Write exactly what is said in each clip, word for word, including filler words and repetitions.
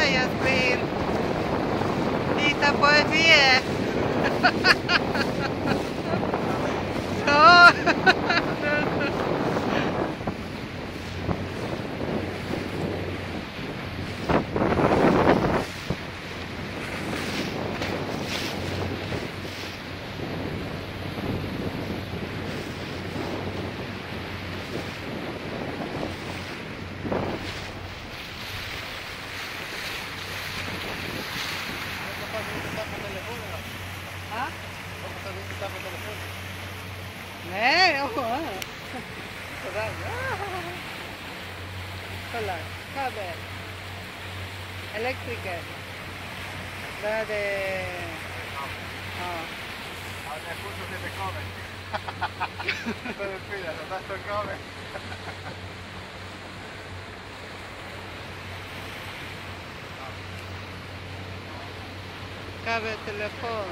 Jasmin. Titta på hur vi är. Ja. Nej, åh. Sådär. Kolla, kabel. Elektriker. Där är det... Ja. Ja, det är fortfarande med kabel. Det är fyra, så där står kabel. Kabeltelefon.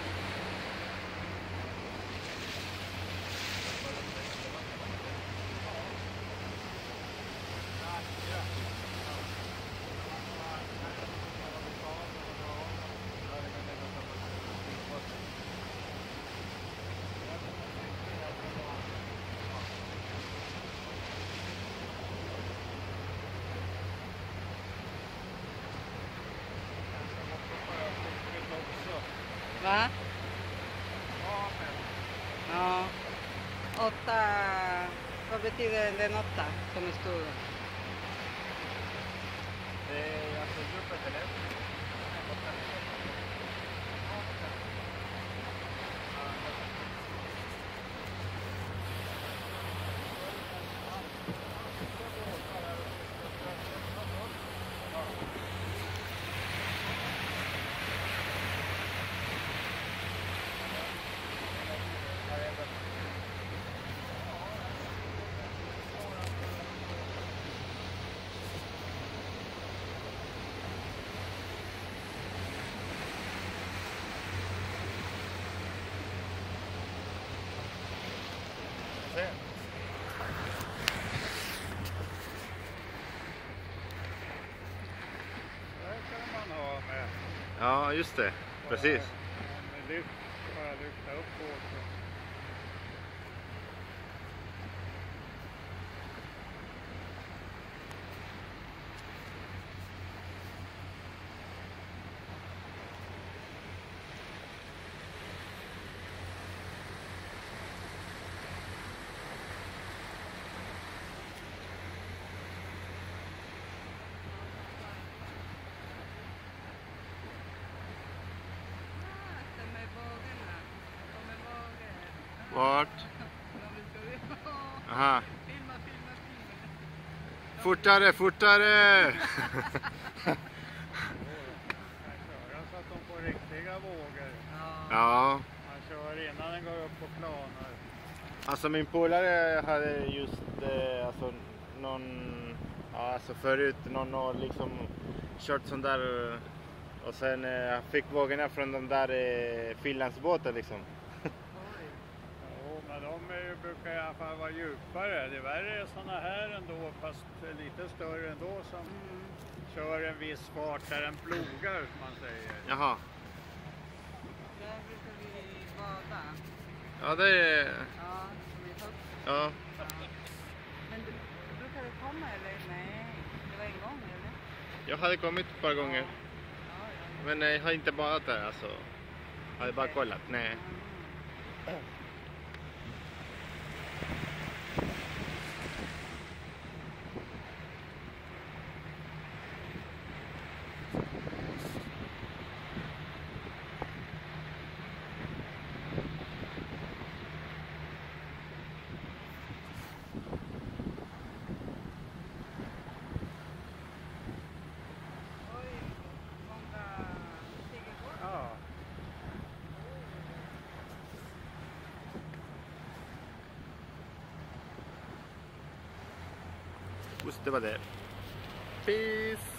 Va? Ja. Åtta. Vad betyder den åtta som är stor? Det är alltså dubbelt eller? Ja, just det. Precis. Lyft, bara lyfta upp båten. Vart? Aha. Fortare, fortare! Så att de får riktiga vågor. Ja. Man kör innan den går upp på planer. Alltså min polare hade just eh, alltså någon, ja, alltså förut någon år liksom kört sån där och sen eh, fick vågorna från de där eh, Finlandsbåtar liksom. Jo, men de är ju, brukar i alla fall vara djupare. Det är värre såna här ändå, fast lite större ändå, som mm. kör en viss fart där den plogar, som man säger. Jaha. Där brukar vi bada. Ja, det är... Ja, som är högt. Ja. Ja. Men du, brukar det komma eller? Nej, det var en gång eller? Jag hade kommit ett par gånger. Ja. Ja, ja. Men jag har inte badat där, alltså. Jag hade bara kollat, nej. Mm. Det var det. Peace!